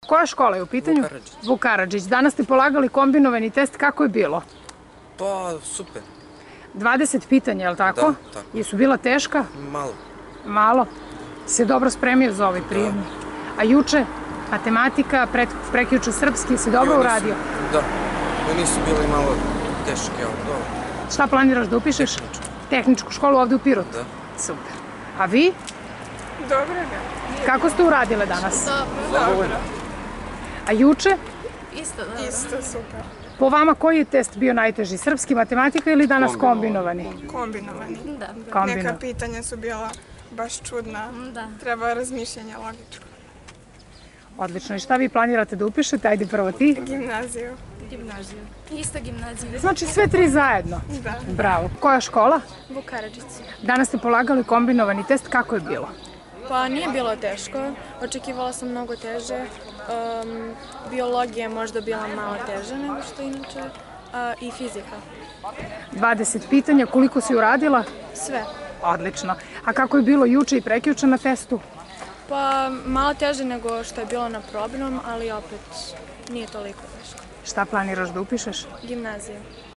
Koja škola je u pitanju? Vuk Karadžić. Vuk Karadžić. Danas ste polagali kombinovani test, kako je bilo? Pa, super. 20 pitanja, je li tako? Da, tako. Jesu bila teška? Malo. Malo. Se dobro spremio za ovaj prijemni. A juče, matematika, prekjuče srpski, si dobro uradio? Da. Oni su bili malo teški, ali dobro. Šta planiraš da upišeš? Tehničku školu ovde u Pirotu? Da. Super. A vi? Dobro ga. Kako ste uradile danas? Dobro. A juče? Isto, dobro. Isto super. Po vama koji je test bio najteži? Srpski, matematika ili danas kombinovani? Kombinovani. Da. Neka pitanja su bila baš čudna. Da. Treba razmišljanje logičko. Odlično. I šta vi planirate da upišete? Ajde prvo ti. Gimnaziju. Gimnaziju. Isto gimnaziju. Znači sve tri zajedno? Da. Bravo. Koja škola? Vuk Karadžić. Danas ste polagali kombinovani test. Kako je bilo? Pa nije bilo teško, očekivala sam mnogo teže. Biologija je možda bila malo teža nego što inače i fizika. 20 pitanja. Koliko si uradila? Sve. Odlično. A kako je bilo juče i prekjuče na testu? Pa malo teže nego što je bilo na probnom, ali opet nije toliko teško. Šta planiraš da upišeš? Gimnazija.